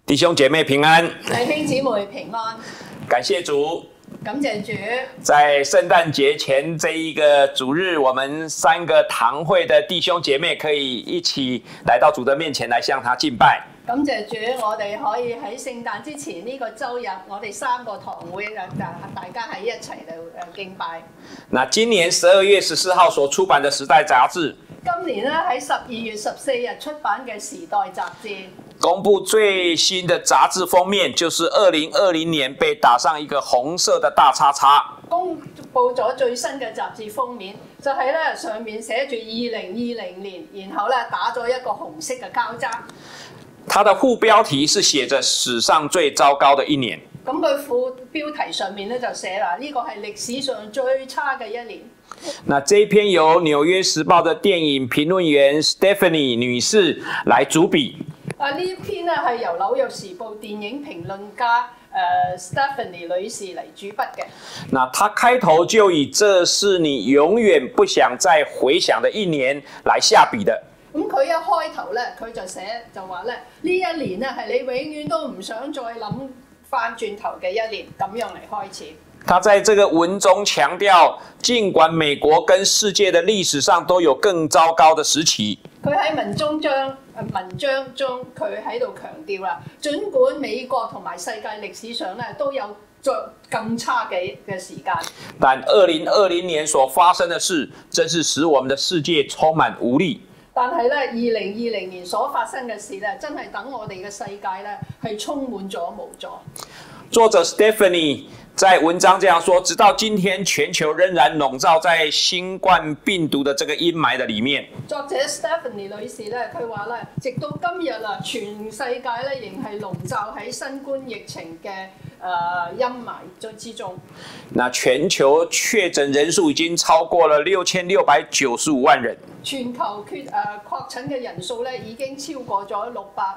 弟兄姐妹平安， 弟兄姊妹平安， 感谢主。 感謝主。 在聖誕節前這一個主日，我們3個堂會的弟兄姐妹可以一起來到主的面前來向他敬拜。 感謝主，我哋可以喺聖誕之前呢個週日，我哋3個堂會大家喺一齊嚟敬拜。 那今年12月14號所出版的《時代》雜誌， 今年咧喺12月14日出版嘅《時代》雜誌， 公布最新的雜誌封面，就是2020年被打上一個紅色的大叉叉。 公布咗最新嘅雜誌封面，就係咧上面寫住2020年，然後咧打咗一個紅色嘅交叉。 它的副標題是寫着史上最糟糕的一年。 咁佢副標題上面咧就寫啦，呢個係歷史上最差嘅一年。 那這一篇由《紐約時報》的電影評論員 Stephanie 女士來主筆。 呢一篇咧係由《紐約時報》電影評論家Stephanie 女士嚟主筆嘅。 那他開頭就以這是你永遠不想再回想的一年來下筆的。 咁佢一開頭咧，佢就話咧，呢一年咧係你永遠都唔想再諗翻轉頭嘅一年，咁樣嚟開始。 他在這個文中強調，儘管美國跟世界的歷史上都有更糟糕的時期。 佢喺文章中佢喺度強調啦，儘管美國同埋世界歷史上咧都有更差嘅時間， 但2020年所發生的事，真是使我們的世界充滿無力。 但係咧，2020年所發生嘅事咧，真係等我哋嘅世界咧係充滿咗無助。 作者 Stephanie 在文章這樣說：直到今天，全球仍然籠罩在新冠病毒的這個陰霾的裡面。 作者 Stephanie 女士咧，佢話咧，直到今日啦，全世界咧仍係籠罩喺新冠疫情嘅陰霾之中。那全球確診人數已經超過了6695萬人。 全球確診嘅人數咧已經超過咗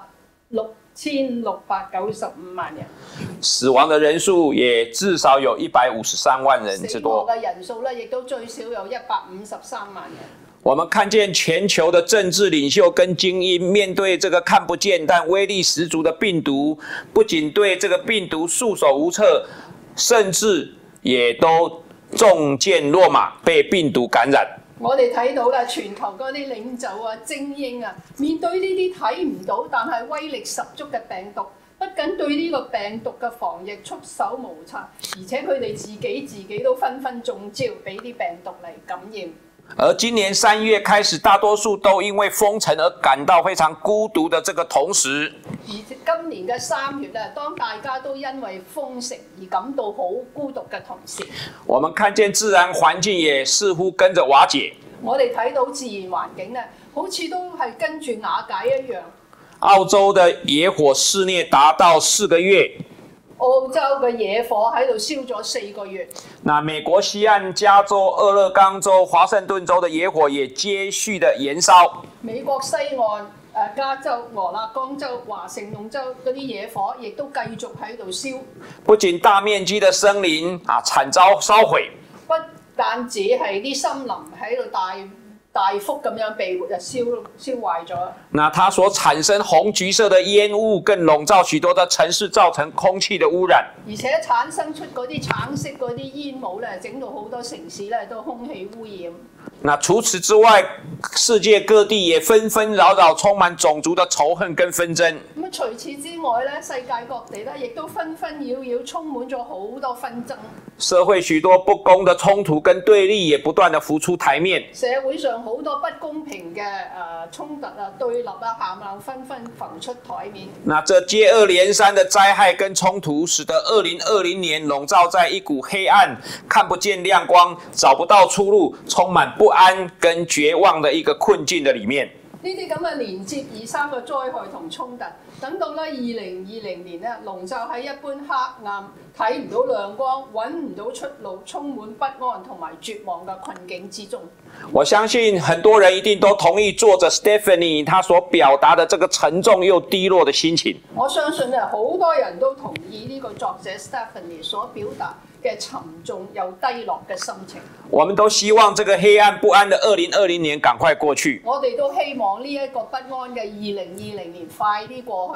6695萬人。 死亡的人數也至少有153萬人之多。 死亡嘅人數咧亦都最少有153萬人。 我們看見全球的政治領袖跟精英面對這個看不見但威力十足的病毒，不僅對這個病毒束手無策，甚至也都中箭落馬，被病毒感染。 我哋睇到啦，全球嗰啲領袖啊、精英啊，面對呢啲睇唔到但係威力十足嘅病毒，不僅對呢個病毒嘅防疫束手無策，而且佢哋自己都紛紛中招，俾啲病毒嚟感染。 而今年3月開始，大多數都因為封城而感到非常孤獨的這個同時， 而今年嘅3月咧，當大家都因為封城而感到好孤獨嘅同時， 我們看見自然環境也似乎跟着瓦解。 我哋睇到自然環境咧，好似都係跟住瓦解一樣。 澳洲的野火肆虐達到4個月。 澳洲嘅野火喺度燒咗4個月。 那美國西岸加州、俄勒岡州、華盛頓州的野火也接續的燃燒。 美國西岸加州、俄勒岡州、華盛頓州嗰啲野火亦都繼續喺度燒。 不僅大面積的森林慘遭燒毀， 不單止係啲森林喺度大幅咁樣被燒壞咗。 那它所產生紅橘色的煙霧，更籠罩許多的城市，造成空氣的污染。 而且產生出嗰啲橙色嗰啲煙霧咧，整到好多城市咧都空氣污染。 那除此之外，世界各地也紛紛擾擾，充滿種族的仇恨跟紛爭。 咁除此之外咧，世界各地咧亦都紛紛擾擾，充滿咗好多紛爭。 社會許多不公的衝突跟對立也不斷地浮出台面。 社會上好多不公平嘅衝突啊、對立啊、喊鬧紛紛浮出台面。 那這接二連三的災害跟衝突，使得2020年籠罩在一股黑暗、看不見亮光、找不到出路、充滿不安跟絕望的一個困境的裡面。 呢啲咁嘅連接3個災害同衝突，等到咧2020年咧籠罩喺一般黑暗、睇唔到亮光、揾唔到出路、充滿不安同埋絕望嘅困境之中。 我相信很多人一定都同意作者 Stephanie 他所表達的這個沉重又低落的心情。 我相信咧，好多人都同意呢個作者 Stephanie 所表達嘅沉重又低落嘅心情。 我們都希望這個黑暗不安的2020年趕快過去。 我哋都希望呢一個不安嘅2020年快啲過去。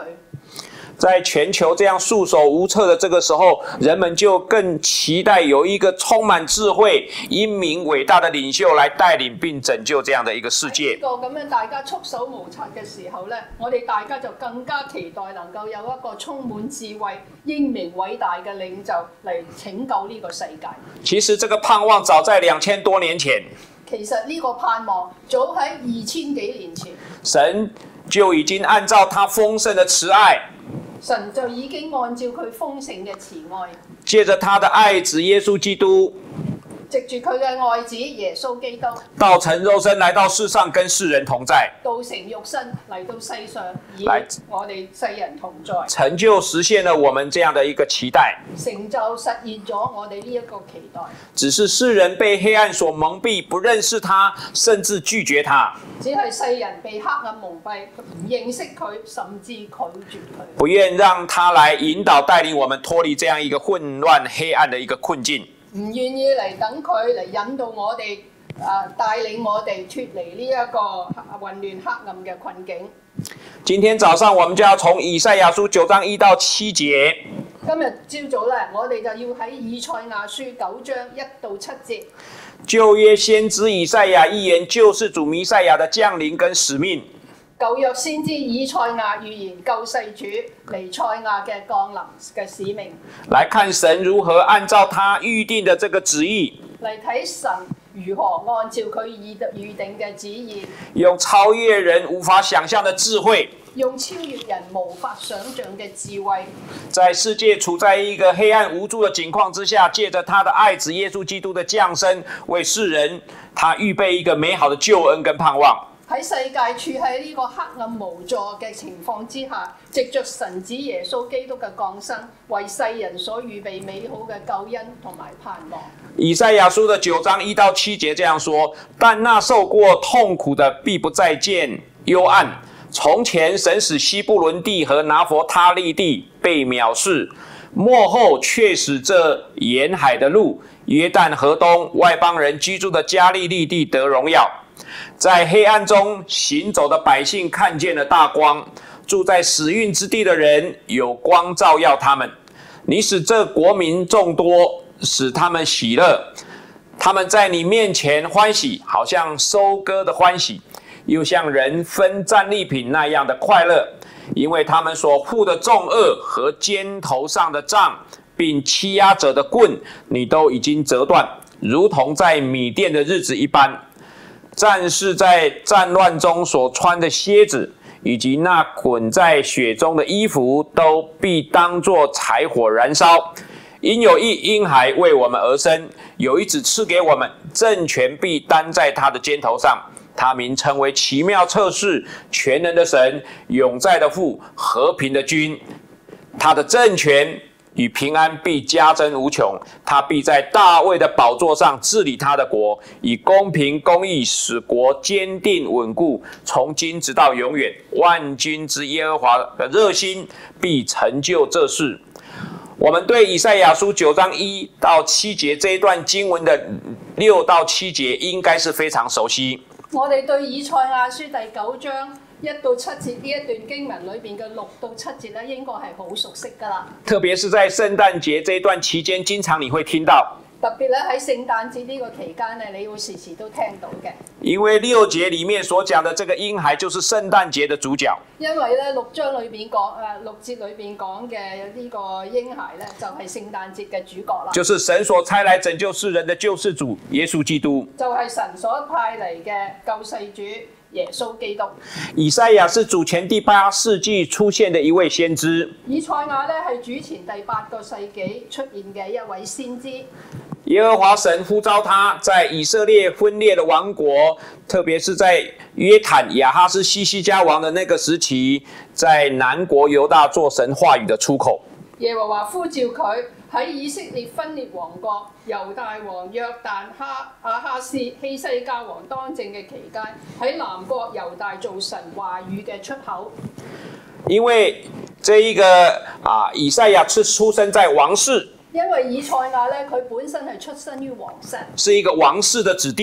在全球这样束手无策的这个时候，人们就更期待有一个充满智慧、英明伟大的领袖来带领并拯救这样的一个世界。 呢個咁樣大家束手無策嘅時候咧，我哋大家就更加期待能夠有一個充滿智慧、英明偉大嘅領袖嚟拯救呢個世界。 其實這個盼望早在2000多年前， 其實呢個盼望早喺2000幾年前， 神就已經按照他豐盛的慈愛。 神就已經按照佢豐盛嘅慈愛， 借着他的愛子耶穌基督， 藉住佢嘅愛子耶穌基督， 道成肉身來到世上，跟世人同在， 道成肉身嚟到世上，與我哋世人同在， 成就實現了我們這樣的一個期待， 成就實現咗我哋呢一個期待。 只是世人被黑暗所蒙蔽，不認識他，甚至拒絕他。 只係世人被黑暗蒙蔽，唔認識佢，甚至拒絕佢， 不願讓他來引導帶領我們脫離這樣一個混亂黑暗的一個困境。 唔願意嚟等佢嚟引導我哋，帶領我哋脫離呢一個混亂黑暗嘅困境。 今天早上我們就要從以賽亞書9章1到7節。 今日朝早咧，我哋就要喺以賽亞書9章1到7節。 舊約先知以賽亞預言救世主彌賽亞的降臨跟使命。 舊約先知以賽亞預言救世主彌賽亞嘅降臨嘅使命。 來看神如何按照他預定的這個旨意， 嚟睇神如何按照佢預定嘅旨意， 用超越人無法想象的智慧， 用超越人無法想象嘅智慧， 在世界處在一個黑暗無助的境況之下，借着他的愛子耶穌基督的降生，為世人他預備一個美好的救恩跟盼望。 喺世界處喺呢個黑暗無助嘅情況之下，藉着神子耶穌基督嘅降生，為世人所預備美好嘅救恩同埋盼望。 以賽亞書的9章1到7節這樣說：但那受過痛苦的必不再見幽暗。從前神使西布倫地和拿弗他利地被藐視，末後卻使這沿海的路、約旦河東外邦人居住的加利利地得榮耀。在黑暗中行走的百姓看見了大光，住在死蔭之地的人有光照耀他們。你使這國民眾多，使他們喜樂，他們在你面前歡喜，好像收割的歡喜，又像人分戰利品那樣的快樂，因為他們所負的重軛和肩頭上的杖，並欺壓者的棍，你都已經折斷，如同在米甸的日子一般。戰士在戰亂中所穿的靴子，以及那捆在雪中的衣服，都必當作柴火燃燒。因有一嬰孩為我們而生，有一子賜給我們，政權必擔在他的肩頭上。他名稱為奇妙策士，全能的神，永在的父，和平的君。他的政權與平安必加增無窮，他必在大衛的寶座上治理他的國，以公平公義使國堅定穩固，從今直到永遠。萬軍之耶和華的熱心必成就這事。我們對以賽亞書9章1到7節這一段經文的6到7節應該是非常熟悉。 我哋對以賽亞書第9章1到7節呢一段經文裏邊嘅6到7節咧，應該係好熟悉㗎啦。 特別是在聖誕節這一段期間，經常你會聽到。 特別咧喺聖誕節呢個期間咧，你會時時都聽到嘅。 因為6節裡面所講的這個嬰孩就是聖誕節的主角。 因為咧6章裏邊講6節裏邊講嘅呢個嬰孩咧，就係聖誕節嘅主角啦。 就是神所差來拯救世人的救世主耶穌基督。 就係神所派嚟嘅救世主耶穌基督。 以賽亞是主前第8世紀出現的一位先知。 以賽亞咧係主前第8個世紀出現嘅一位先知。 耶和華神呼召他在以色列分裂的王國，特別是在約坦、亞哈斯、西西家王的那個時期，在南國猶大做神話語的出口。 耶和華呼召佢喺以色列分裂王國、猶大王約旦、亞哈斯、希西家王當政嘅期間，喺南國猶大做神話語嘅出口。 因為這一個以賽亞是出生在王室。 因為以賽亞咧，佢本身係出身於皇室， 是一個王室的子弟，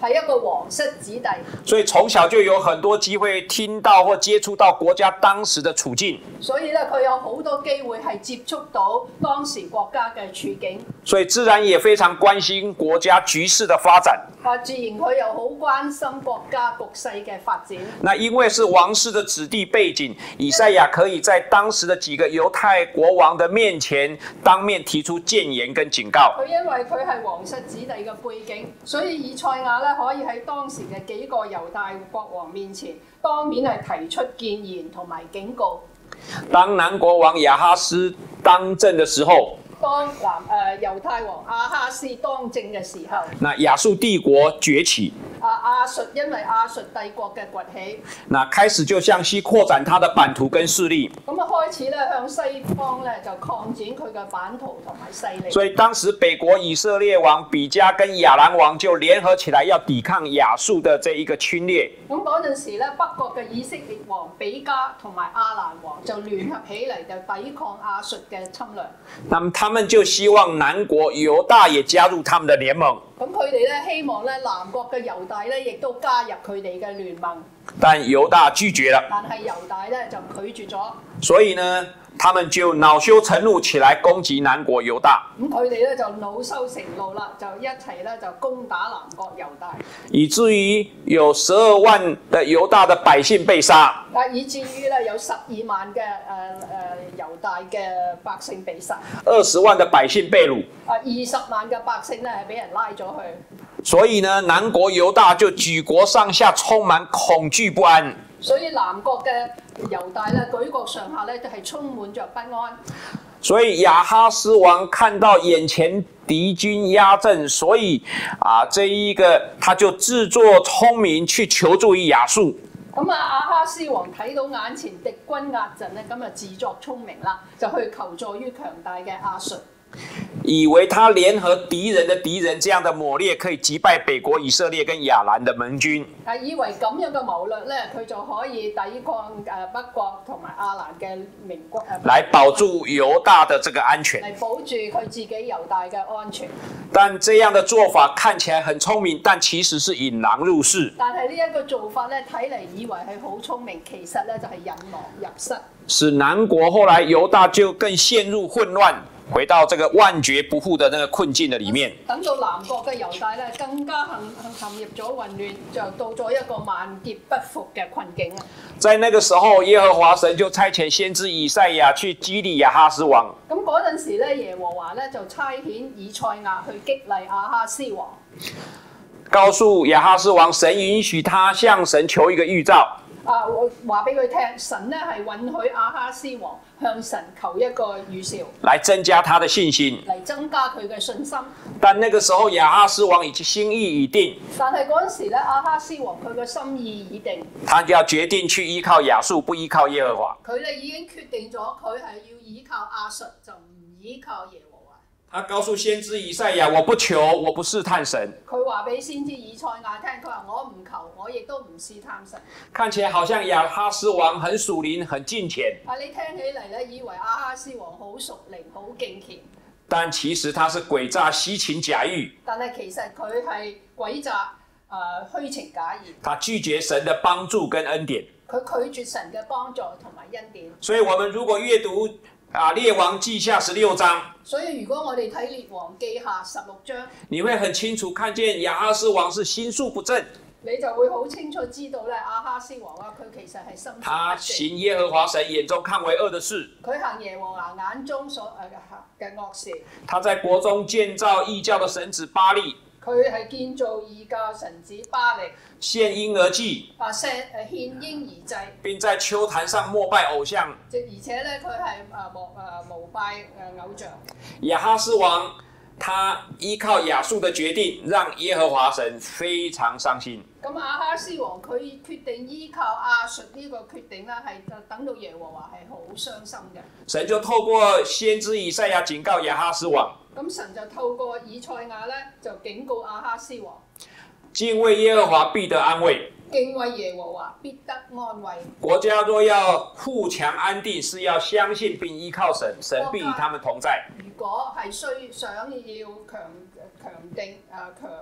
係一個皇室子弟， 所以從小就有很多機會聽到或接觸到國家當時的處境。 所以咧佢有好多機會係接觸到當時國家嘅處境。 所以自然也非常關心國家局勢的發展。 自然佢又好關心國家局勢嘅發展。 那因為是王室的子弟背景，以賽亞可以在當時的幾個猶太國王的面前當面提出諫言跟警告。 佢因為佢係皇室子弟嘅背景，所以以賽亞咧可以喺當時嘅幾個猶太國王面前當面係提出諫言同埋警告。 當南國王亞哈斯當政的時候， 當猶太王亞哈斯當政嘅時候， 那亞述帝國崛起， 因為亞述帝國嘅崛起， 那開始就向西擴展它的版圖跟勢力。 咁開始咧向西方咧就擴展佢嘅版圖同埋勢力。 所以當時北國以色列王比加跟亞蘭王就聯合起來要抵抗亞述的這一個侵略。 咁嗰陣時咧，北國嘅以色列王比加同埋亞蘭王就聯合起嚟就抵抗亞述嘅侵略。 那麼他們就希望南國猶大也加入他們的聯盟。 咁佢哋咧希望咧南國嘅猶大咧亦都加入佢哋嘅聯盟。 但猶大拒絕了。 但係猶大咧就拒絕咗。 所以呢，他們就惱羞成怒起來攻擊南國猶大。 咁佢哋咧就惱羞成怒啦，就一齊咧就攻打南國猶大。 以至於有12萬的猶大的百姓被殺。 以至於咧有12萬嘅猶大嘅百姓被殺。 20萬的百姓被擄。 20萬嘅百姓咧係俾人拉咗去。 所以呢，南國猶大就舉國上下充滿恐懼不安。 所以南國嘅猶大咧舉國上下咧都係充滿着不安。 所以亞哈斯王看到眼前敵軍壓陣，所以這一個他就自作聰明去求助於亞述。 咁亞哈斯王睇到眼前敵軍壓陣咧，咁就自作聰明啦，就去求助於強大嘅亞述。 以為他聯合敵人的敵人這樣的謀略，可以擊敗北國以色列跟亞蘭的盟軍。 以為咁樣嘅謀略咧，佢就可以抵抗北國同埋亞蘭嘅盟軍， 來保住猶大的這個安全， 嚟保住佢自己猶大嘅安全。 但這樣的做法看起來很聰明，但其實是引狼入室。 但係呢一個做法咧，睇嚟以為係好聰明，其實咧就係引狼入室。 使南國後來猶大就更陷入混亂。回到這個萬劫不復的那個困境的裡面。 等到南國嘅猶大咧，更加陷入咗混亂，就到咗一個萬劫不復嘅困境。 在那個時候，耶和華神就差遣先知以賽亞去激勵亞哈斯王。 咁嗰陣時咧，耶和華咧就差遣以賽亞去激勵亞哈斯王， 告訴亞哈斯王，神允許他向神求一個預兆。 我話俾佢聽，神咧係允許亞哈斯王向神求一個預兆， 來增加他的信心， 嚟增加佢嘅信心。 但那個時候亞哈斯王已經心意已定， 但係嗰陣時咧，亞哈斯王佢嘅心意已定， 他就要決定去依靠亞述，不依靠耶和華。 佢哋已經決定咗，佢係要依靠亞述，就唔依靠耶和華。 他告訴先知以賽亞：我不求，我不試探神。 佢話俾先知以賽亞聽，佢話我唔求，我亦都唔試探神。 看起來好像亞哈斯王很屬靈、很敬虔。 你聽起嚟咧，以為亞哈斯王好屬靈、好敬虔。 但其實他是詭詐、虛情假意。 但係其實佢係詭詐、虛情假意。 他拒絕神的幫助跟恩典。 佢拒絕神嘅幫助同埋恩典。 所以，我們如果閱讀列王記下16章， 所以如果我哋睇列王記下16章， 你會很清楚看見亞哈斯王是心術不正。 你就會好清楚知道咧，亞哈斯王佢其實係心術不正。 他行耶和華神眼中看為惡的事。 佢行耶和華眼中所嘅惡事。 他在國中建造異教的神子巴力。 佢係建造異教神子巴力。 獻嬰兒祭。 獻嬰兒祭。 並在丘壇上膜拜偶像。 而且咧，佢係膜拜偶像。 亞哈斯王他依靠亞述的決定，讓耶和華神非常傷心。 咁亞哈斯王佢決定依靠亞述呢個決定咧，係等到耶和華係好傷心嘅。 神就透過先知以賽亞警告亞哈斯王。 咁神就透過以賽亞咧，就警告亞哈斯王。 敬畏耶和華必得安慰。 敬畏耶和華必得安慰。 國家若要富強安定，是要相信並依靠神，神必與他們同在。 如果係想要強定強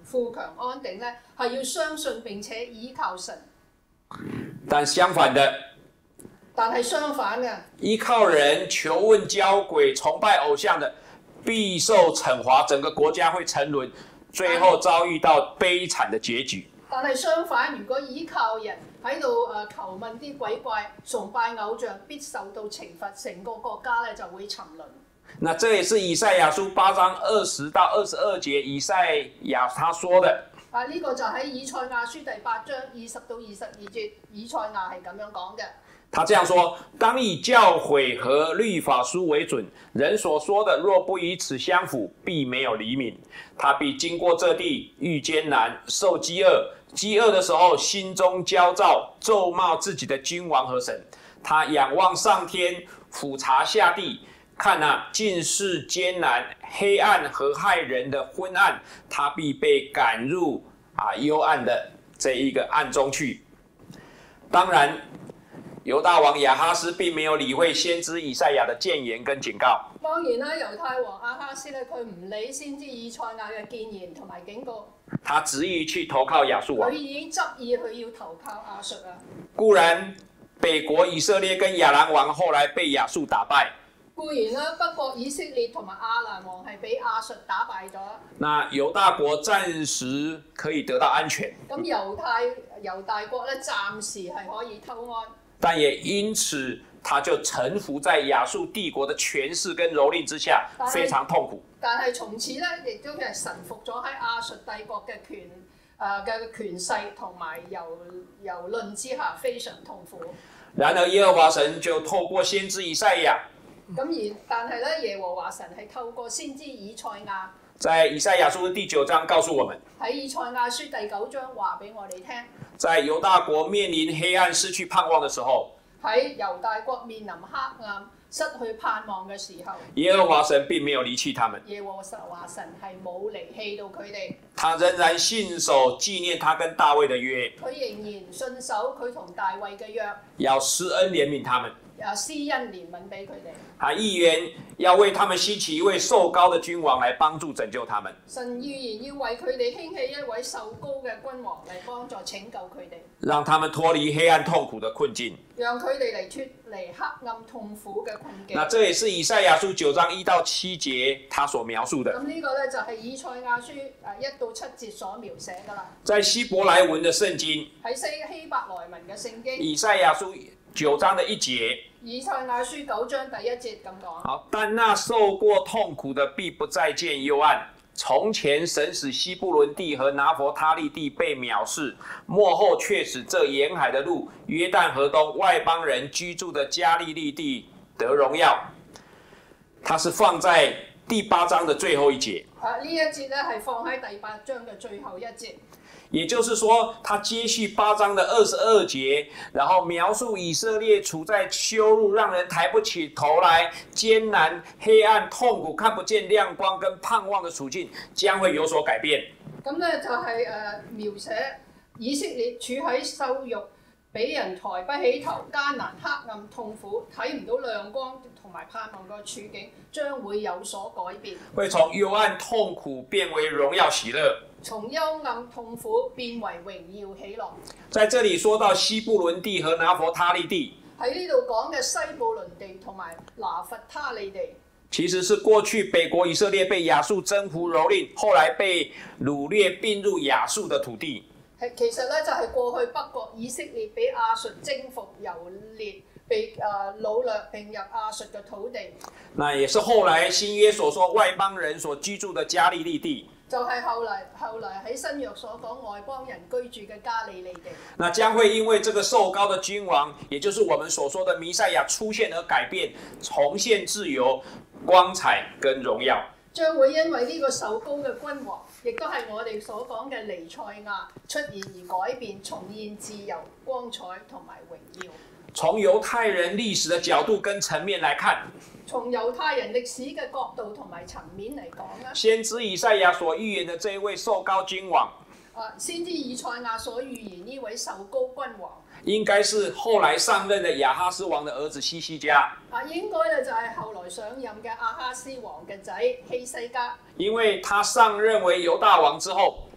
富強安定咧，係要相信並且依靠神。 但相反的， 但係相反嘅， 依靠人求問交鬼、崇拜偶像的，必受懲罰，整個國家會沉淪，最後遭遇到悲慘的結局。 但係相反，如果依靠人喺度求問啲鬼怪、崇拜偶像，必受到懲罰，成個國家咧就會沉淪。 那這也是以賽亞書8章20到22節，以賽亞他說的。 呢個就喺以賽亞書第8章20到22節，以賽亞係咁樣講嘅。 他這樣說：當以教誨和律法書為準，人所說的若不與此相符，必沒有黎明。他必經過這地，遇艱難，受飢餓。飢餓的時候，心中焦躁，咒罵自己的君王和神。他仰望上天，俯察下地，看啊，盡是艱難、黑暗和害人的昏暗。他必被趕入幽暗的這一個暗中去。當然，猶大王亞哈斯並沒有理會先知以賽亞的諫言跟警告。 當然啦，猶太王亞哈斯咧，佢唔理先知以賽亞嘅諫言同埋警告。 他執意去投靠亞述王。 佢已經執意佢要投靠亞述啊。 固然北國以色列跟亞蘭王後來被亞述打敗。 固然啦，北國以色列同埋亞蘭王係俾亞述打敗咗。 那猶大國暫時可以得到安全。 咁猶大國咧，暫時係可以偷安。 但也因此，他就臣服在亞述帝國的權勢跟蹂躪之下，非常痛苦。 但係從此咧，亦都係臣服咗喺亞述帝國嘅權勢同埋蹂躪之下，非常痛苦。 然而耶和華神就透過先知以賽亞， 但係咧，耶和華神係透過先知以賽亞， 在以賽亞書第9章告訴我們， 喺以賽亞書第9章話俾我哋聽， 在猶大國面臨黑暗、失去盼望的時候， 喺猶大國面臨黑暗、失去盼望嘅時候， 耶和華神並沒有離棄他們。 耶和華神係冇離棄到佢哋， 他仍然信守紀念他跟大衛的約， 佢仍然信守佢同大衛嘅約， 要施恩憐憫他們， 施恩憐憫俾佢哋。 他預言要為他們興起一位受膏的君王來幫助拯救他們。 神預言要為佢哋興起一位受膏嘅君王嚟幫助拯救佢哋， 讓他們脫離黑暗痛苦的困境， 讓佢哋嚟脫離黑暗痛苦嘅困境。 那這也是以賽亞書9章1到7節他所描述的。 咁呢個咧就係以賽亞書1到7節所描寫噶啦。 在希伯來文的聖經， 喺希伯來文嘅聖經， 以賽亞書9章的1節， 以賽亞書9章第1節咁講。 好，但那受過痛苦的必不再見幽暗。從前神使西布倫地和拿弗他利地被藐視，末後卻使這沿海的路、約旦河東外邦人居住的加利利地得榮耀。它是放在第8章的最後一節。 呢一節咧係放喺第8章嘅最後一節。 也就是說，他接續8章的22節，然後描述以色列處在羞辱、讓人抬不起頭來、艱難、黑暗、痛苦、看不見亮光跟盼望的處境，將會有所改變。 咁咧就係描寫以色列處喺羞辱、俾人抬不起頭、艱難、黑暗、痛苦、睇唔到亮光同埋盼望個處境，將會有所改變。 會從幽暗痛苦變為榮耀喜樂。 從幽暗痛苦變為榮耀喜樂。 在這裡說到西布倫地和拿弗他利地， 喺呢度講嘅西布倫地同埋拿弗他利地， 其實是過去北國以色列被亞述征服蹂躪，後來被擄掠並入亞述的土地。 其實咧就係過去北國以色列俾亞述征服蹂躪，被擄掠並入亞述嘅土地。 那也是後來新約所說外邦人所居住的加利利地。 就係後嚟喺新約所講外邦人居住嘅加利利地。 那將會因為這個受膏的君王，也就是我們所說的彌賽亞出現而改變，重現自由、光彩跟榮耀。 將會因為呢個受膏嘅君王，亦都係我哋所講嘅彌賽亞出現而改變，重現自由、光彩同埋榮耀。 從猶太人歷史的角度跟層面來看， 從猶太人歷史嘅角度同埋層面嚟講咧， 先知以賽亞所預言的這一位受膏君王， 先知以賽亞所預言呢位受膏君王， 應該是後來上任的亞哈斯王的兒子希西家。 應該咧就係後來上任嘅亞哈斯王嘅仔希西家。 因為他上任為猶大王之後，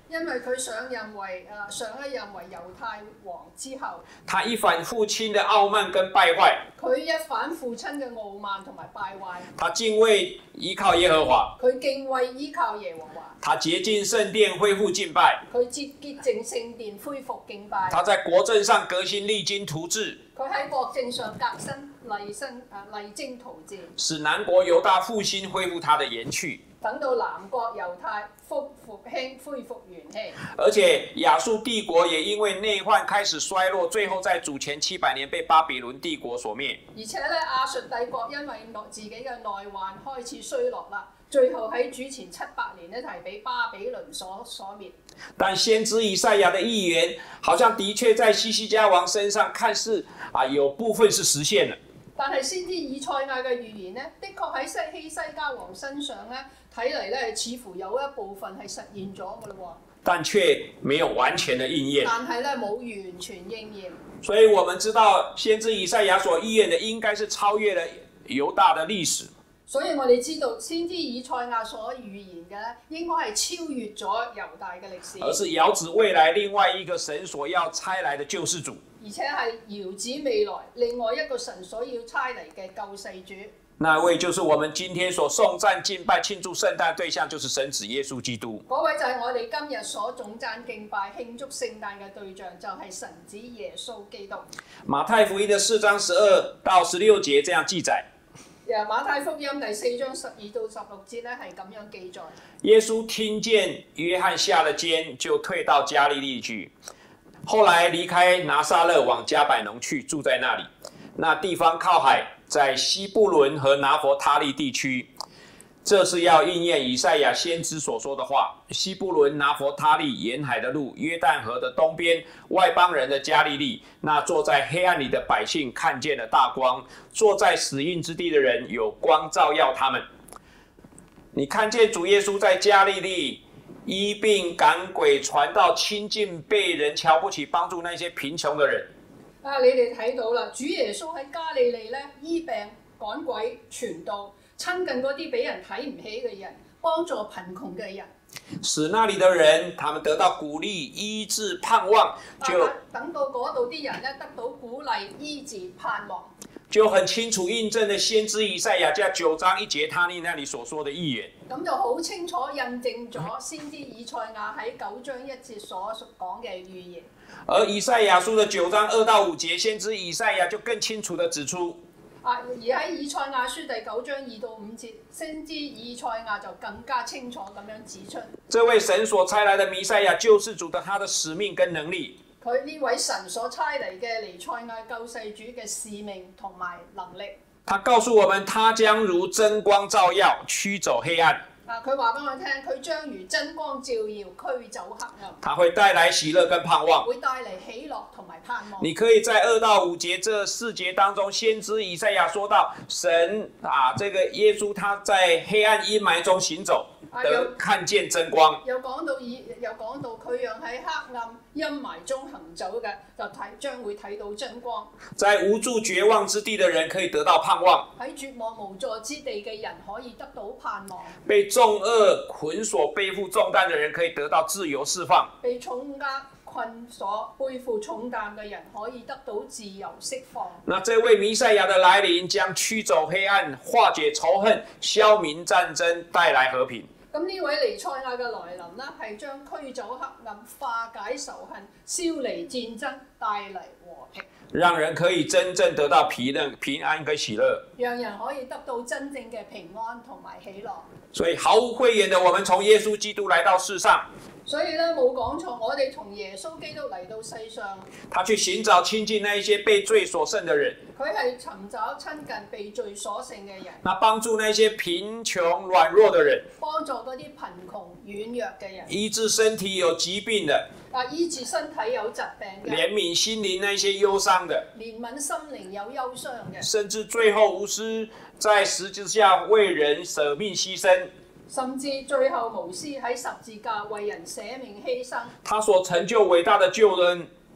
因為佢上一任為猶太王之後， 他一反父親的傲慢跟敗壞， 佢一反父親嘅傲慢同埋敗壞， 他敬畏依靠耶和華， 佢敬畏依靠耶和華， 他潔淨聖殿恢復敬拜， 佢潔淨聖殿恢復敬拜， 他在國政上革新勵精圖治， 佢喺國政上革新勵精圖治， 使南國猶大復興恢復他的元氣。 等到南國猶太復興恢復元氣。 而且亞述帝國也因為內患開始衰落，最後在主前700年被巴比倫帝國所滅。 而且咧，亞述帝國因為自己嘅內患開始衰落啦，最後喺主前700年咧係被巴比倫所滅。 但先知以賽亞的預言，好像的確在希西家王身上看似有部分是實現了。 但係先知以賽亞嘅預言咧，的確喺希西家王身上咧，睇嚟咧似乎有一部分係實現咗嘅嘞喎。 但卻沒有完全的應驗。 但係咧冇完全應驗。 所以我們知道，先知以賽亞所預言的，應該是超越了猶大的歷史。 所以我哋知道，先知以賽亞所預言嘅咧，應該係超越咗猶大嘅歷史， 而是遙指未來另外一個神所要差來的救世主。 而且係遙指未來另外一個神所要差嚟嘅救世主。 那位就是我們今天所頌讚敬拜慶祝聖誕對象，就是神子耶穌基督。 嗰位就係我哋今日所頌讚敬拜慶祝聖誕嘅對象，就係神子耶穌基督。 馬太福音的4章12到16節這樣記載。 馬太福音第4章12到16節咧係咁樣記載。 耶穌聽見約翰下了監，就退到加利利去。後來離開拿撒勒往迦百農去，住在那裡。那地方靠海，在西布倫和拿弗他利地區。這是要應驗以賽亞先知所說的話。西布倫、拿弗他利沿海的路，約旦河的東邊，外邦人的加利利。那坐在黑暗裡的百姓看見了大光，坐在死蔭之地的人有光照耀他們。你看見主耶穌在加利利醫病趕鬼，傳道親近被人瞧不起，幫助那些貧窮的人。 你哋睇到啦，主耶穌喺加利利咧醫病趕鬼傳道，親近嗰啲俾人睇唔起嘅人，幫助貧窮嘅人， 使那裡的人他們得到鼓勵、醫治、盼望，就等到嗰度啲人咧得到鼓勵、醫治、盼望， 就很清楚印證了先知以賽亞在9章1節他那裡所說的預言。 咁就好清楚印證咗先知以賽亞喺9章1節所講嘅預言。 而以賽亞書的9章2到5節，先知以賽亞就更清楚地指出。 而喺以賽亞書第9章2到5節，先知以賽亞就更加清楚咁樣指出， 這位神所差來的彌賽亞救世主的他的使命跟能力。 佢呢位神所差嚟嘅彌賽亞救世主嘅使命同埋能力。 他告訴我們，他將如真光照耀，驅走黑暗。 佢話俾我聽，佢將如真光照耀，驅走黑暗。 他會帶來喜樂跟盼望， 會帶嚟喜樂同埋盼望。 你可以在2到5節這4節當中，先知以賽亞說到神這個耶穌他在黑暗陰霾中行走，得看見真光。 又講到佢讓喺黑暗陰霾中行走嘅，就將會睇到真光。 在無助絕望之地的人可以得到盼望， 喺絕望無助之地嘅人可以得到盼望。 被重軛捆鎖背負重擔的人可以得到自由釋放， 被重壓困鎖背負重擔嘅人可以得到自由釋放。 那這位彌賽亞的來臨將驅走黑暗，化解仇恨，消弭戰爭，帶來和平。 咁呢位彌賽亞嘅來臨呢，係將驅走黑暗、化解仇恨、消離戰爭、帶嚟和平， 讓人可以真正得到平安跟喜樂， 讓人可以得到真正嘅平安同埋喜樂。 所以毫無諱言的，我們從耶穌基督來到世上。 所以咧冇講錯，我哋從耶穌基督嚟到世上， 他去尋找親近那一些被罪所勝的人， 佢係尋找親近被罪所勝嘅人， 那幫助那些貧窮軟弱的人， 幫助嗰啲貧窮軟弱嘅人， 醫治身體有疾病的， 醫治身體有疾病嘅， 憐憫心靈那些憂傷的， 憐憫心靈有憂傷嘅， 甚至最後無私在十字架為人捨命犧牲。 甚至最後無私喺十字架為人捨命犧牲， 他所成就偉大的救恩， 佢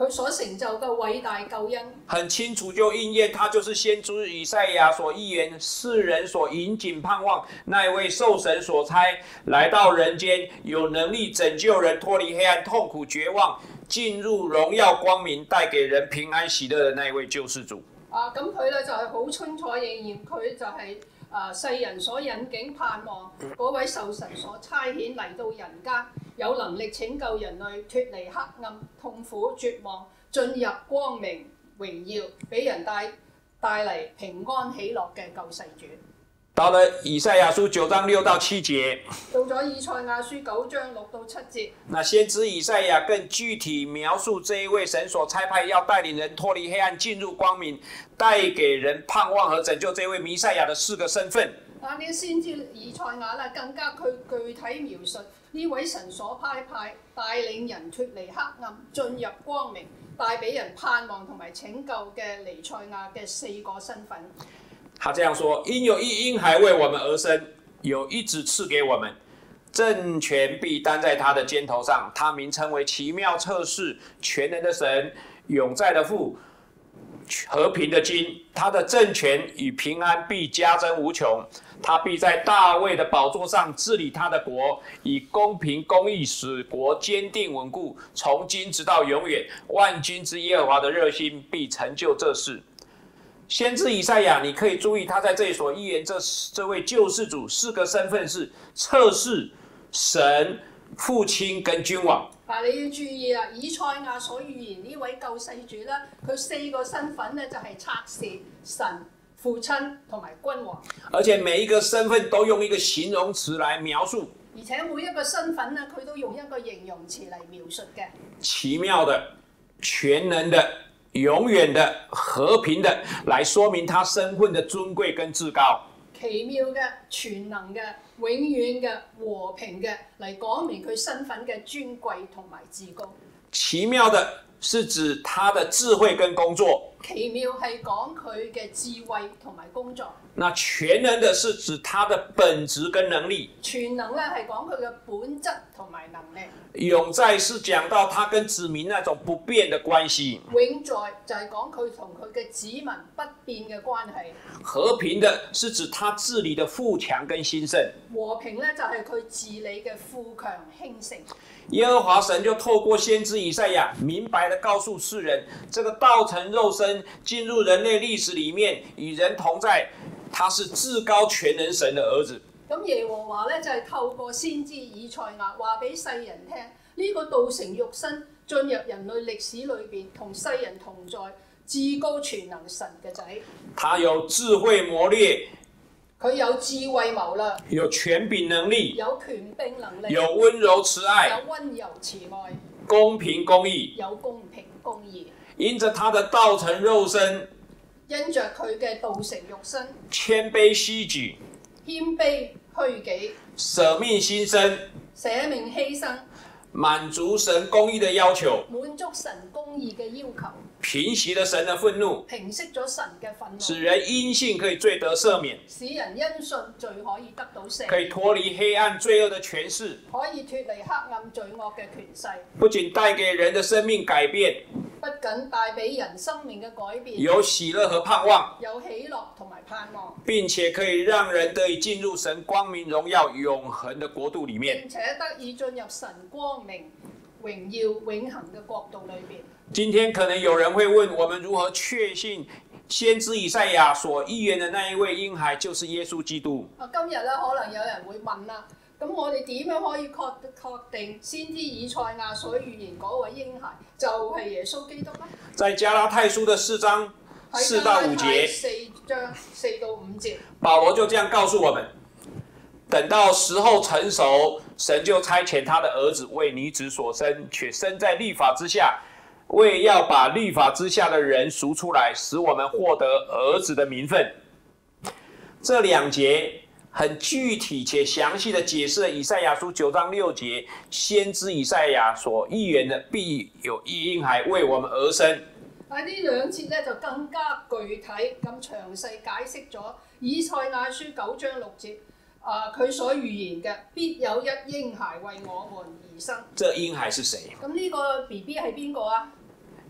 佢所成就嘅偉大救恩。 很清楚就應驗，他就是先知以賽亞所預言，世人所引頸盼望那一位受神所差來到人間，有能力拯救人脱離黑暗、痛苦、絕望，進入榮耀光明，帶給人平安喜樂的那一位救世主。 咁佢咧就係好清楚應驗，佢就係世人所引頸盼望嗰位受神所差遣嚟到人間，有能力拯救人類脱離黑暗、痛苦、絕望，進入光明榮耀，俾人帶嚟平安喜樂嘅救世主。 到了以賽亞書9章6到7節， 到咗以賽亞書9章6到7節， 那先知以賽亞更具體描述這一位神所差派要帶領人脫離黑暗進入光明，帶給人盼望和拯救這位彌賽亞的4個身份。 呢先知以賽亞咧更加具體描述呢位神所差派帶領人脫離黑暗進入光明，帶俾人盼望同埋拯救嘅彌賽亞嘅4個身份。 他這樣說：因有一嬰孩為我們而生，有一子賜給我們，政權必擔在他的肩頭上。他名稱為奇妙策士、全能的神、永在的父、和平的君。他的政權與平安必加增無窮。他必在大衛的寶座上治理他的國，以公平公義使國堅定穩固，從今直到永遠。萬軍之耶和華的熱心必成就這事。先知以賽亞，你可以注意他在這裡所預言這位救世主4個身份是策士、神、父親跟君王。 你要注意啦，以賽亞所預言呢位救世主咧，佢4個身份咧就係策士、神、父親同埋君王。 而且每一個身份都用一個形容詞來描述。 而且每一個身份咧，佢都用一個形容詞嚟描述嘅。 奇妙的、全能的、永遠的、和平的，來說明他身份的尊貴跟至高。 奇妙嘅、全能嘅、永遠嘅、和平嘅，嚟講明佢身份嘅尊貴同埋至高。 奇妙的是指他的智慧跟工作。 奇妙係講佢嘅智慧同埋工作。 那全能的是指他的本質跟能力。 全能咧係講佢嘅本質同埋能力。 永在是講到他跟子民那種不變的關係。 永在就係講佢同佢嘅子民不變嘅關係。 和平的是指他治理的富強跟興盛。 和平咧就係佢治理嘅富強興盛。 耶和華神就透過先知以賽亞，明白地告訴世人，這個道成肉身進入人類歷史裡面，與人同在，他是至高全能神的兒子。 咁耶和華咧就係透過先知以賽亞話俾世人聽，呢個道成肉身進入人類歷史裏邊，同世人同在，至高全能神嘅仔。 他有智慧謀略， 佢有智慧謀略， 有權柄能力， 有權柄能力， 有溫柔慈愛， 有溫柔慈愛， 公平公義， 有公平公義。 因着他的道成肉身， 因着佢嘅道成肉身， 謙卑虛舉， 謙卑虛己， 捨命犧牲， 捨命犧牲， 滿足神公義的要求， 滿足神公義嘅要求， 平息了神的憤怒， 平息咗神嘅憤怒， 使人因信可以罪得赦免， 使人因信罪可以得到赦免， 可以脫離黑暗罪惡的權勢， 可以脫離黑暗罪惡嘅權勢， 不僅帶給人的生命改變， 不僅帶俾人生命嘅改變， 有喜樂和盼望， 有喜樂同埋盼望， 並且可以讓人得以進入神光明榮耀永恆的國度裡面， 並且得以進入神光明榮耀永恆嘅國度裏邊。 今天可能有人會問，我們如何確信先知以賽亞所預言的那一位嬰孩就是耶穌基督？ 今日咧可能有人會問啦，咁我哋點樣可以確定先知以賽亞所預言嗰位嬰孩就係耶穌基督呢？ 在加拉太書的4章4到5節 ，4章4到5節， 保羅就這樣告訴我們：等到時候成熟，神就差遣他的兒子為女子所生，卻生在律法之下，為要把律法之下的人贖出來，使我們獲得兒子的名分。這2節很具體且詳細地解釋了以賽亞書9章6節，先知以賽亞所預言的必有一嬰孩為我們而生。 喺呢2節咧就更加具體咁詳細解釋咗以賽亞書9章6節，佢所預言嘅必有一嬰孩為我們而生。 這嬰孩是誰？ 咁呢個 BB 係邊個啊？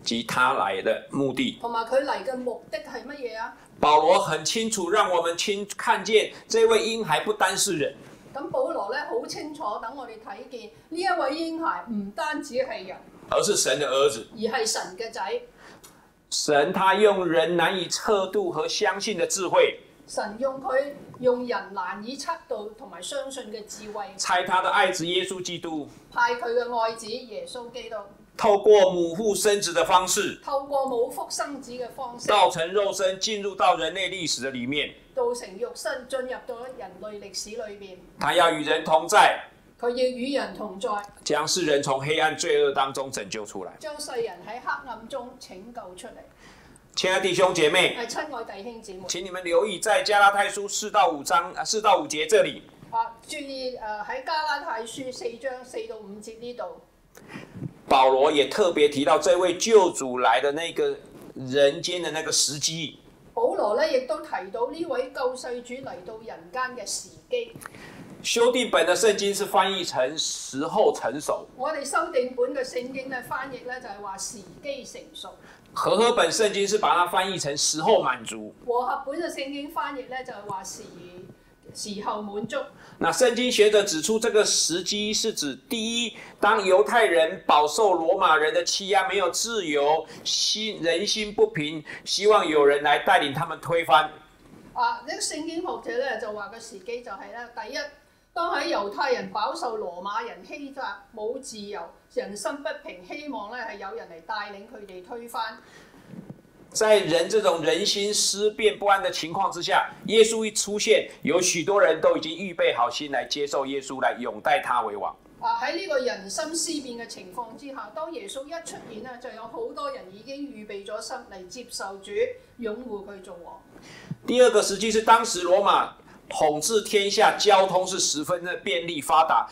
及他來的目的。 同埋佢嚟嘅目的係乜嘢啊？ 保羅很清楚，讓我們看見這位嬰孩不單是人。 咁保羅咧好清楚，等我哋睇見呢一位嬰孩唔單止係人， 而是神的兒子， 而係神嘅仔。 神他用人難以測度和相信的智慧， 神用人難以測度同埋相信嘅智慧， 差他的愛子耶穌基督， 派佢嘅愛子耶穌基督， 透過母父生子的方式， 透過母腹生子嘅方式， 道成肉身進入到人類歷史的裡面， 道成肉身進入到人類歷史裏邊。 他要與人同在， 佢要與人同在， 將世人從黑暗罪惡當中拯救出來。 將世人喺黑暗中拯救出嚟。 親愛弟兄姐妹， 親愛弟兄姊妹， 請你們留意在加拉太書4到5節這裡。 注意喺加拉太書4章4到5節呢度， 保羅也特別提到這位救主來的那個人間的那個時機。 保羅咧亦都提到呢位救世主嚟到人間嘅時機。 修訂本的聖經是翻譯成時候成熟， 我哋修訂本嘅聖經咧翻譯咧就係話時機成熟。 和合本聖經是把它翻譯成時候滿足。 和合本嘅聖經翻譯咧就係話時候滿足。 那聖經學者指出，這個時機是指第一，當猶太人飽受羅馬人的欺壓，沒有自由，人心不平，希望有人來帶領他們推翻。 呢個聖經學者咧就話個時機就係咧，第一，當喺猶太人飽受羅馬人欺壓，冇自由，人心不平，希望咧係有人嚟帶領佢哋推翻。 在人這種人心思變不安的情況之下，耶穌一出現，有許多人都已經預備好心來接受耶穌，來擁戴他為王。 喺呢個人心思變嘅情況之下，當耶穌一出現咧，就有好多人已經預備咗心嚟接受主，擁護佢做王。 第二個時機是當時羅馬統治天下，交通是十分的便利發達，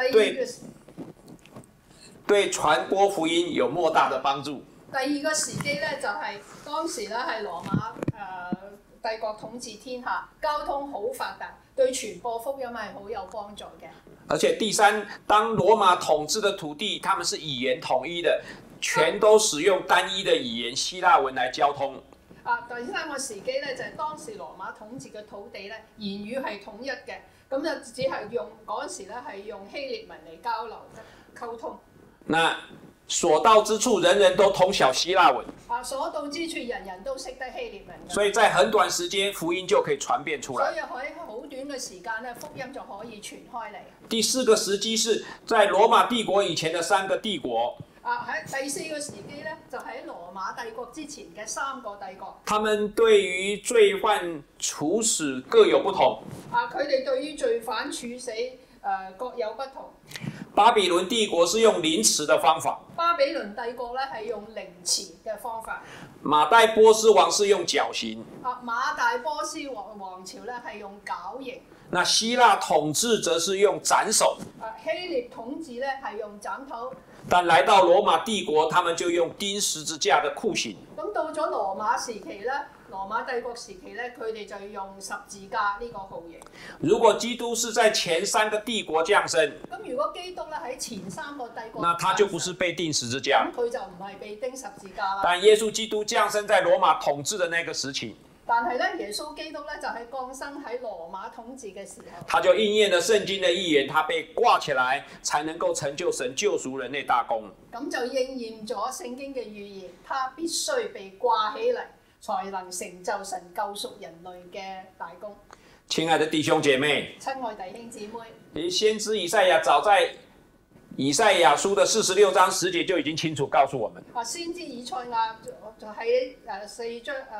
對傳播福音有莫大的幫助。 第二個時機咧就係當時咧係羅馬帝國統治天下，交通好發達，對傳播福音係好有幫助嘅。 而且第三，當羅馬統治的土地，他們是語言統一的，全都使用單一的語言希臘文來交通。 第三個時機咧就係當時羅馬統治嘅土地咧，言語係統一嘅，咁就只係用嗰陣時咧係用希臘文嚟交流溝通。 那所到之處，人人都通曉希臘文。 所到之處，人人都識得希臘文。 所以在很短時間，福音就可以傳遍出來。 所以喺好短嘅時間咧，福音就可以傳開嚟。 第四個時機是在羅馬帝國以前的3個帝國。 喺第四個時機咧，就喺羅馬帝國之前嘅3個帝國。 他們對於罪犯處死各有不同。 佢哋對於罪犯處死各有不同。 巴比倫帝國是用凌遲的方法， 巴比倫帝國咧係用凌遲嘅方法。 馬代波斯王是用絞刑。 馬代波斯王朝咧係用絞刑。 那希臘統治則是用斬首。 希臘統治咧係用斬頭。 但來到羅馬帝國，他們就用釘十字架的酷刑。 咁到咗羅馬時期咧，羅馬帝國時期咧，佢哋就用十字架呢個酷刑。 如果基督是在前3個帝國降生， 咁如果基督咧喺前3個帝國， 那他就不是被釘十字架。 咁佢就唔係被釘十字架啦。 但耶穌基督降生在羅馬統治的那個時期。 但係咧，耶穌基督咧就係降生喺羅馬統治嘅時候， 他就應驗了聖經的預言，他被掛起來，才能夠成就神救贖人類大功。 咁就應驗咗聖經嘅預言，他必須被掛起嚟，才能成就神救贖人類嘅大功。 親愛的弟兄姐妹， 親愛弟兄姊妹， 先知以賽亞早在以賽亞書的46章10節就已經清楚告訴我們。 先知以賽亞就喺46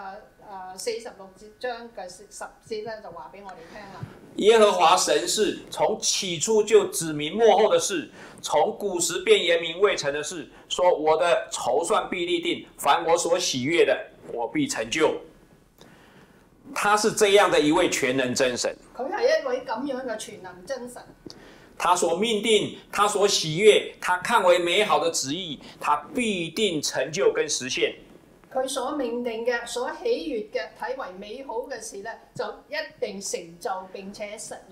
章嘅10節咧，就話俾我哋聽啦。 耶和華神是從起初就指明末後的事，從古時便言明未成的事，說我的籌算必立定，凡我所喜悅的，我必成就。他是這樣的一位全能真神。 佢係一位咁樣嘅全能真神。 他所命定，他所喜悅，他看為美好的旨意，他必定成就跟實現。 佢所命定嘅、所喜悅嘅、睇為美好嘅事咧，就一定成就並且實現。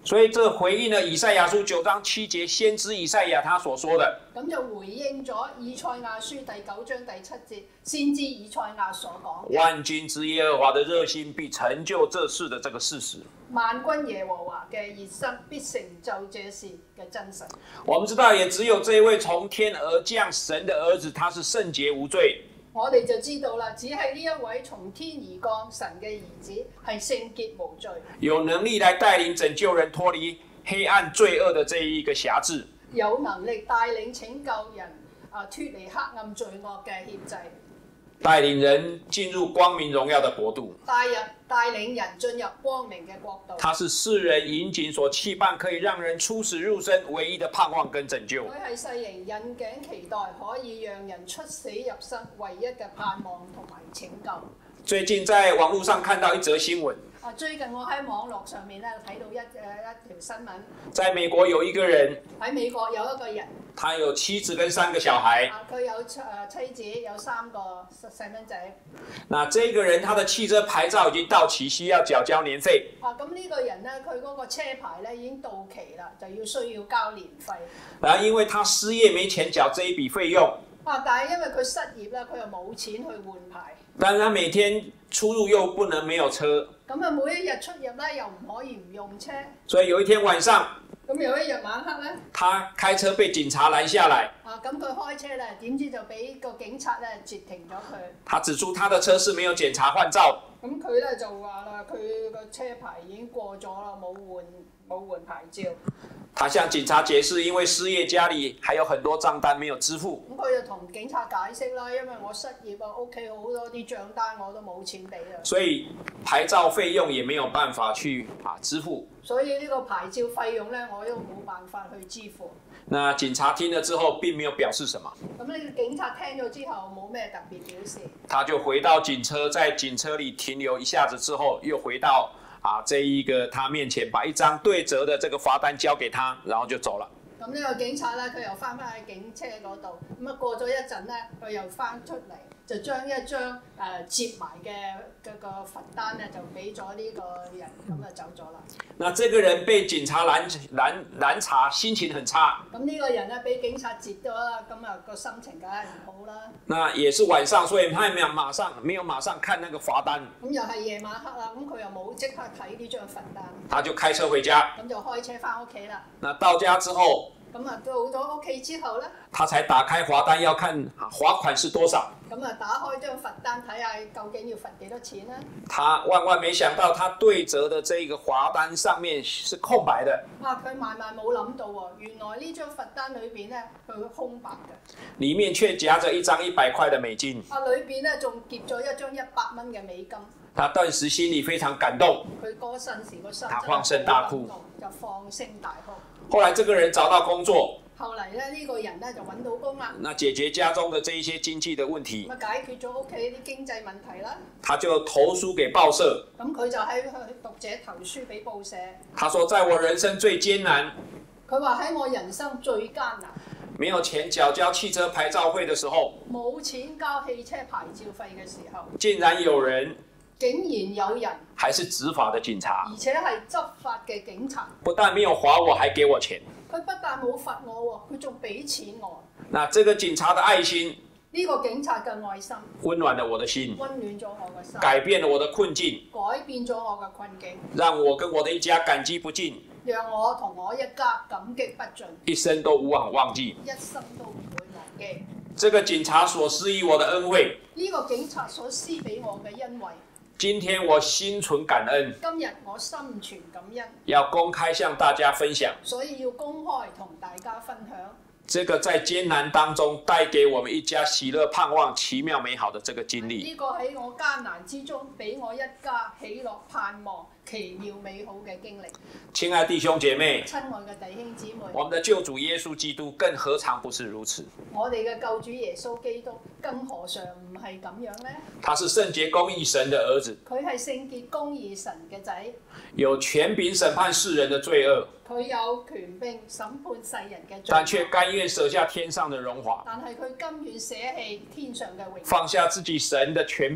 所以这回應了以賽亞書9章7節先知以賽亞他所說的。 咁就回應咗以賽亞書第9章第7節先知以賽亞所講嘅。 萬軍之耶和華的熱心必成就這事的這個事實。 萬軍耶和華嘅熱心必成就這事嘅真實。 我們知道，也只有這位從天而降神的兒子，他是聖潔無罪。 我哋就知道啦，只係呢一位從天而降神嘅兒子係聖潔無罪， 有能力來帶領拯救人脫離黑暗罪惡的這一個轄制， 有能力帶領拯救人脫離黑暗罪惡嘅轄制， 帶領人進入光明榮耀的國度， 帶領人進入光明嘅國度。 他是世人引頸所期盼，可以讓人出死入生唯一的盼望跟拯救。 佢係世人引頸期待，可以讓人出死入生唯一嘅盼望同埋拯救。 最近在網絡上看到一則新聞。 最近我喺網絡上面咧睇到一條新聞。 在美國有一個人， 喺美國有一個人， 他有妻子跟3個小孩。 佢有妻子，有3個細蚊仔。 那這個人他的汽車牌照已經到期，需要繳交年費。 咁呢個人咧，佢嗰個車牌咧已經到期啦，就需要交年費。 然後因為他失業沒錢繳這一筆費用。 但係因為佢失業咧，佢又冇錢去換牌。 但是他每天出入又不能沒有車。 咁每一日出入咧又唔可以唔用車。 所以有一天晚上， 咁有一日晚黑咧， 他開車被警察攔下來。 咁佢開車咧，點知就俾個警察咧截停咗佢。 他指出他的車是沒有檢查換照。 咁佢咧就話啦，佢個車牌已經過咗啦，冇換牌照。 他向警察解釋，因為失業家裡還有很多賬單沒有支付。 咁佢就同警察解釋啦，因為我失業啊，屋企好多啲賬單我都冇錢俾啊。 所以牌照費用也沒有辦法去支付。 所以呢個牌照費用咧，我都冇辦法去支付。 那警察聽了之後並沒有表示什麼。 咁呢個警察聽咗之後冇咩特別表示。 他就回到警車，在警車裡停留一下子之後，又回到這一個他面前，把一張對折的這個罰單交給他，然後就走了。 咁呢個警察咧，佢又翻去警車嗰度，咁過咗一陣咧，佢又翻出嚟，就將一張折埋嘅個罰單咧，就俾咗呢個人，咁就走咗啦。 那這個人被警察攔查，心情很差。 咁呢個人咧俾警察截咗啦，咁個心情梗係唔好啦。 那也是晚上，所以他沒有馬上看那個罰單。 咁又係夜晚黑啦，咁佢又冇即刻睇呢張罰單。 他就開車回家。 咁就開車翻屋企啦。 那到家之後。 咁到咗屋企之後咧， 他才打開罰單，要看罰款是多少。 咁打開張罰單睇下究竟要罰幾多錢咧？ 他萬沒想到，他對折的這個罰單上面是空白的。 佢萬冇諗到喎，原來呢張罰單裏邊咧佢空白嘅。 裡面卻夾着一張100塊的美金。 裏邊咧仲夾咗一張100蚊嘅美金。 他頓時心裡非常感動。 佢嗰陣時個心， 他放聲大哭， 就放聲大哭。 後來這個人找到工作。 後嚟咧呢個人咧就揾到工啦。 那解決家中的這一些經濟的問題。 解決咗屋企啲經濟問題啦。 他就投書給報社。 咁佢就喺讀者投書俾報社。 他說：在我人生最艱難。 佢話喺我人生最艱難。 沒有錢繳交汽車牌照費的時候。 冇錢交汽車牌照費嘅時候。 竟然有人。 竟然有人， 還是執法的警察， 而且係執法嘅警察， 不但沒有罰我，還給我錢。 佢不但冇罰我喎，佢仲俾錢我。 那這個警察的愛心， 呢個警察嘅愛心， 溫暖了我的心， 溫暖咗我嘅心， 改變了我的困境， 改變咗我嘅困境， 讓我跟我的一家感激不盡， 讓我同我一家感激不盡， 一生都無法忘記， 一生都唔會忘記。 這個警察所施予我的恩惠， 呢個警察所施俾我嘅恩惠。 今天我心存感恩， 今日我心存感恩， 要公開向大家分享， 所以要公開同大家分享。 這個在艱難當中帶給我們一家喜樂盼望奇妙美好的這個經歷。 呢個喺我艱難之中，俾我一家喜樂盼望奇妙美好嘅經歷。 親愛弟兄姐妹， 親愛嘅弟兄姊妹， 我們的救主耶穌基督更何嘗不是如此？ 我哋嘅救主耶穌基督更何嘗唔係咁樣呢？ 他是聖潔公義神的兒子， 佢係聖潔公義神嘅仔， 有權柄審判世人的罪惡， 佢有權柄審判世人嘅罪惡， 但卻甘願捨下天上的榮華， 但係佢甘願捨棄天上嘅榮耀， 放下自己神的權柄，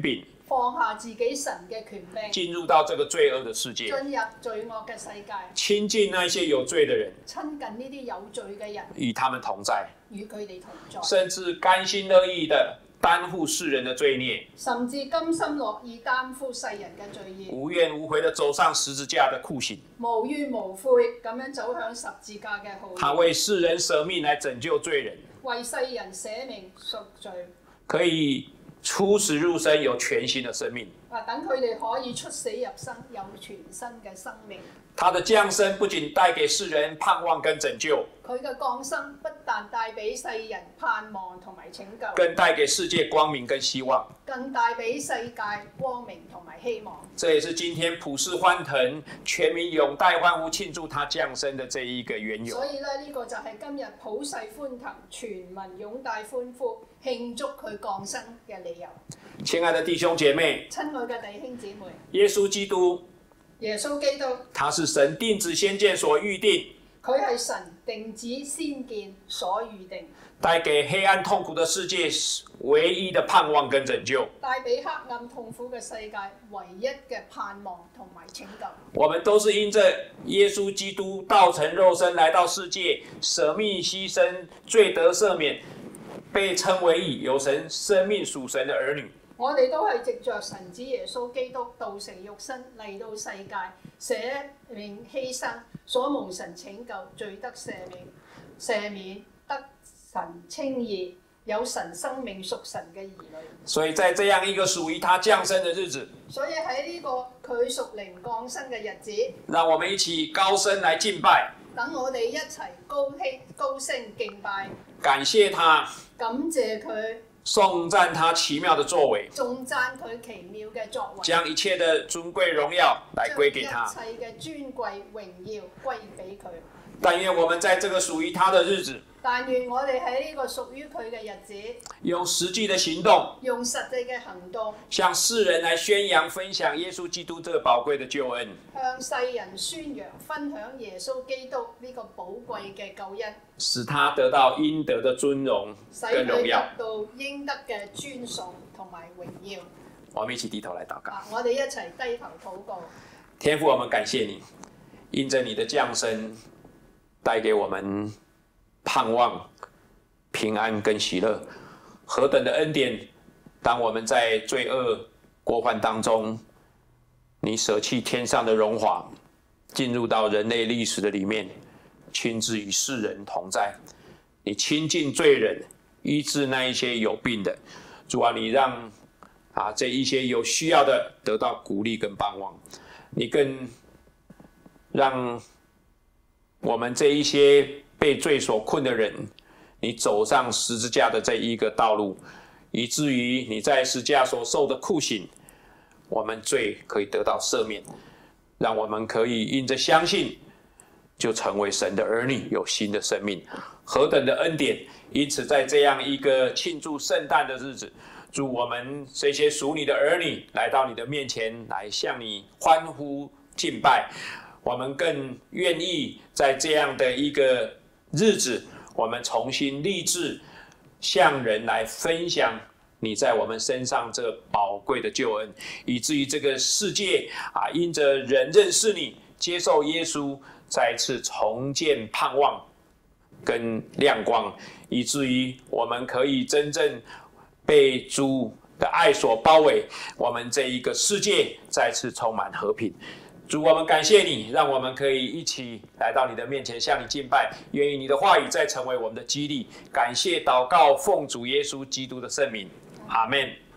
放下自己神嘅權柄， 进入到这个罪惡的世界， 進入罪惡嘅世界， 亲近那些有罪的人， 親近呢啲有罪嘅人， 与他们同在， 與佢哋同在， 甚至甘心樂意的擔負世人的罪孽， 甚至甘心樂意擔負世人嘅罪孽， 無怨無悔的走上十字架的酷刑。 無怨無悔咁樣走向十字架嘅浩他為世人捨命來拯救罪人， 為世人捨命贖罪， 可以出死入生，有全新的生命。 等佢哋可以出死入生，有全新嘅生命。 他的降生不僅帶給世人盼望跟拯救， 佢嘅降生不但帶俾世人盼望同埋拯救， 更帶給世界光明跟希望， 更帶俾世界光明同埋希望。 這也是今天普世歡騰、全民擁戴歡呼慶祝他降生的這一個緣由。 所以咧，呢個就係今日普世歡騰、全民擁戴歡呼慶祝佢降生嘅理由。 親愛的弟兄姐妹， 親愛嘅弟兄姊妹， 耶穌基督， 耶穌基督， 他是神定旨先見所預定， 佢係神定旨先見所預定， 帶給黑暗痛苦的世界唯一的盼望跟拯救。 帶俾黑暗痛苦嘅世界唯一嘅盼望同埋拯救。 我們都是因着耶穌基督道成肉身來到世界，捨命犧牲，罪得赦免，被稱為義，有神生命屬神的兒女。 我哋都係藉着神子耶穌基督道成肉身嚟到世界，捨命犧牲，所蒙神拯救，罪得赦免，得神稱義，有神生命屬神嘅兒女。 所以在這樣一個屬於他降生的日子， 所以喺呢個佢屬靈降生嘅日子， 讓我們一起高聲來敬拜， 等我哋一齊高聲敬拜， 感謝他， 感謝佢， 頌讚他奇妙的作為， 頌讚佢奇妙嘅作為， 將一切的尊貴榮耀來歸給他。 將一切嘅尊貴榮耀歸俾佢。 但願我們在這個屬於他的日子， 但願我哋喺呢個屬於佢嘅日子， 用實際的行動， 用實際嘅行動， 向世人來宣揚分享耶穌基督這個寶貴的救恩， 向世人宣揚分享耶穌基督呢個寶貴嘅救恩， 使他得到應得的尊榮使佢跟榮耀。 得到應得嘅尊崇同埋榮耀。 我們一起低頭來禱告。 我哋一齊低頭禱告。 天父，我們感謝你，因着你的降生，帶給我們盼望、平安跟喜樂，何等的恩典！當我們在罪惡過患當中，你捨棄天上的榮華，進入到人類歷史的裡面，親自與世人同在。你親近罪人，醫治那一些有病的。主啊，你讓這一些有需要的得到鼓勵跟盼望。你更讓我們這一些被罪所困的人，你走上十字架的這一個道路，以至於你在十字架所受的酷刑，我們罪可以得到赦免，讓我們可以因着相信，就成為神的兒女，有新的生命，何等的恩典！因此，在這樣一個慶祝聖誕的日子，祝我們這些屬你的兒女來到你的面前，來向你歡呼敬拜。我們更願意在這樣的一個日子，我們重新立志，向人來分享你在我們身上這寶貴的救恩，以至於這個世界因着人認識你，接受耶穌，再次重建盼望跟亮光，以至於我們可以真正被主的愛所包圍，我們這一個世界再次充滿和平。主，我們感謝你，讓我們可以一起來到你的面前，向你敬拜。願意你的話語再成為我們的激勵。感謝禱告，奉主耶穌基督的聖名，阿們。